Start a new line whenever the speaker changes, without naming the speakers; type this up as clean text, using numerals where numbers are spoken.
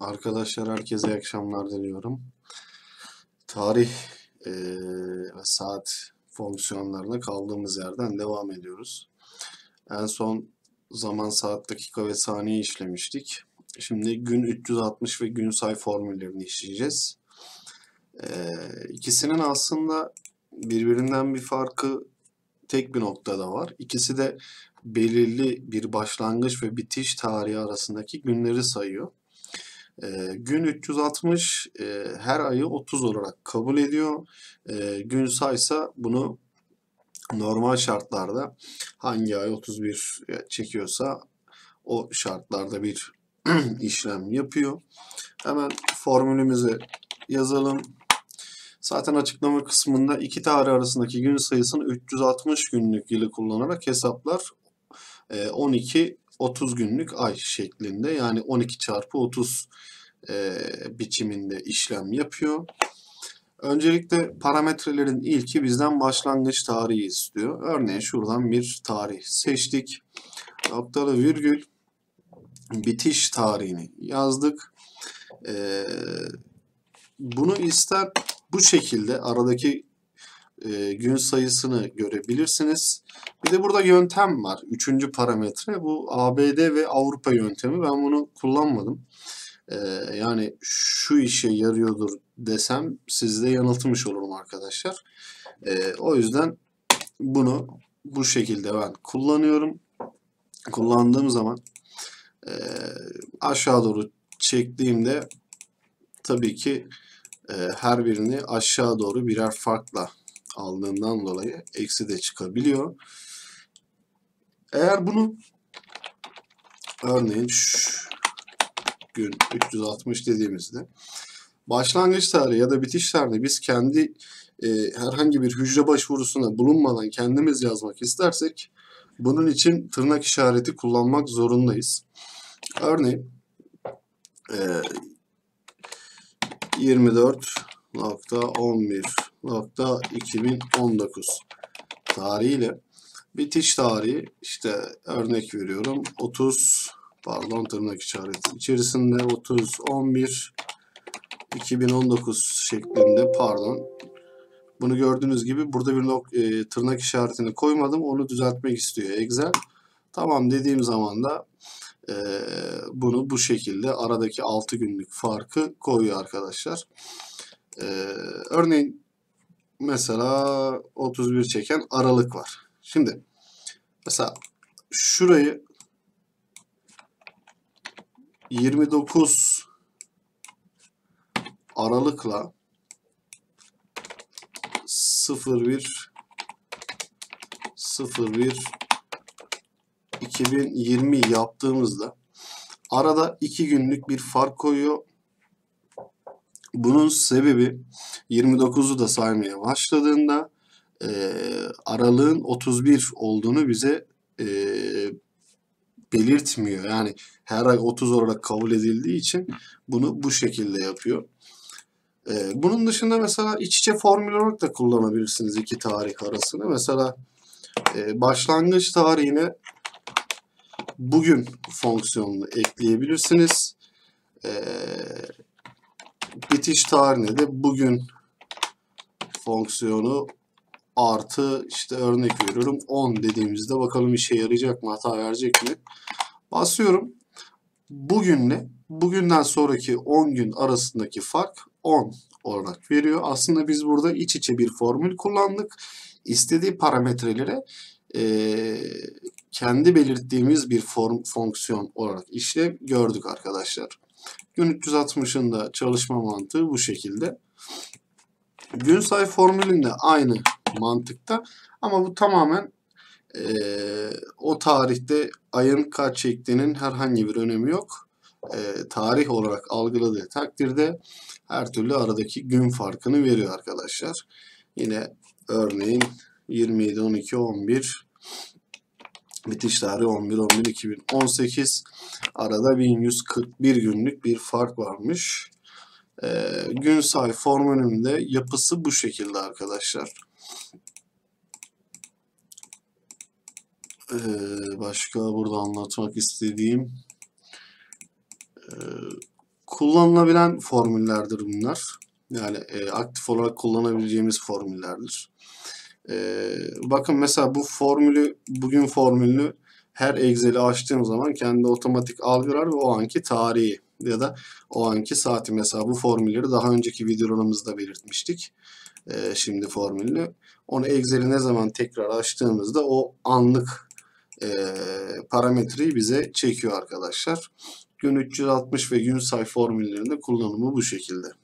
Arkadaşlar herkese iyi akşamlar diliyorum. Tarih ve saat fonksiyonlarına kaldığımız yerden devam ediyoruz. En son zaman, saat, dakika ve saniye işlemiştik. Şimdi gün 360 ve gün say formüllerini işleyeceğiz. İkisinin aslında birbirinden bir farkı tek bir noktada var. İkisi de belirli bir başlangıç ve bitiş tarihi arasındaki günleri sayıyor. Gün 360 her ayı 30 olarak kabul ediyor. Gün saysa bunu normal şartlarda hangi ay 31 çekiyorsa o şartlarda bir işlem yapıyor. Hemen formülümüzü yazalım. Zaten açıklama kısmında iki tarih arasındaki gün sayısını 360 günlük yılı kullanarak hesaplar. 12 30 günlük ay şeklinde, yani 12 çarpı 30 biçiminde işlem yapıyor. Öncelikle parametrelerin ilki bizden başlangıç tarihi istiyor. Örneğin şuradan bir tarih seçtik. Noktalı virgül bitiş tarihini yazdık. Bunu ister bu şekilde aradaki gün sayısını görebilirsiniz. Bir de burada yöntem var. Üçüncü parametre bu ABD ve Avrupa yöntemi. Ben bunu kullanmadım. Yani şu işe yarıyordur desem sizi de yanıltmış olurum arkadaşlar. O yüzden bunu bu şekilde ben kullanıyorum. Kullandığım zaman aşağı doğru çektiğimde tabii ki her birini aşağı doğru birer farkla aldığından dolayı eksi de çıkabiliyor. Eğer bunu örneğin gün 360 dediğimizde başlangıç tarihi ya da bitiş tarihi biz kendi herhangi bir hücre başvurusuna bulunmadan kendimiz yazmak istersek bunun için tırnak işareti kullanmak zorundayız. Örneğin 24.11.2019 tarihiyle bitiş tarihi, işte örnek veriyorum 30 tırnak işareti içerisinde 30.11.2019 şeklinde, bunu gördüğünüz gibi burada bir tırnak işaretini koymadım, onu düzeltmek istiyor Excel. Tamam dediğim zaman da bunu bu şekilde aradaki 6 günlük farkı koyuyor arkadaşlar. Örneğin mesela 31 çeken Aralık var. Şimdi mesela şurayı 29 Aralık'la 01.01.2020 yaptığımızda arada 2 günlük bir fark koyuyor. Bunun sebebi 29'u da saymaya başladığında aralığın 31 olduğunu bize belirtmiyor. Yani her ay 30 olarak kabul edildiği için bunu bu şekilde yapıyor. Bunun dışında mesela iç içe formül olarak da kullanabilirsiniz iki tarih arasını. Mesela başlangıç tarihine bugün fonksiyonunu ekleyebilirsiniz. Bitiş tarihine de bugün fonksiyonu artı, işte örnek veriyorum 10 dediğimizde bakalım işe yarayacak mı, hata verecek mi? Basıyorum. Bugünle bugünden sonraki 10 gün arasındaki fark 10 olarak veriyor. Aslında biz burada iç içe bir formül kullandık. İstediği parametrelere kendi belirttiğimiz bir fonksiyon olarak işlev gördük arkadaşlar. Gün 360'ın da çalışma mantığı bu şekilde. Gün say formülünde aynı mantıkta, ama bu tamamen o tarihte ayın kaç çektiğinin herhangi bir önemi yok. Tarih olarak algıladığı takdirde her türlü aradaki gün farkını veriyor arkadaşlar. Yine örneğin 27.12.11 bitiş tarihi 11.11.2018, arada 1141 günlük bir fark varmış. Gün say formülünün de yapısı bu şekilde arkadaşlar. Başka burada anlatmak istediğim kullanılabilen formüllerdir bunlar. Yani aktif olarak kullanabileceğimiz formüllerdir. Bakın mesela bugün formülünü her Excel'i açtığım zaman kendi otomatik algılar ve o anki tarihi ya da o anki saati, mesela bu formülleri daha önceki videolarımızda belirtmiştik. Şimdi formülünü. Onu Excel'i ne zaman tekrar açtığımızda o anlık parametreyi bize çekiyor arkadaşlar. Gün 360 ve gün say formüllerinde kullanımı bu şekilde.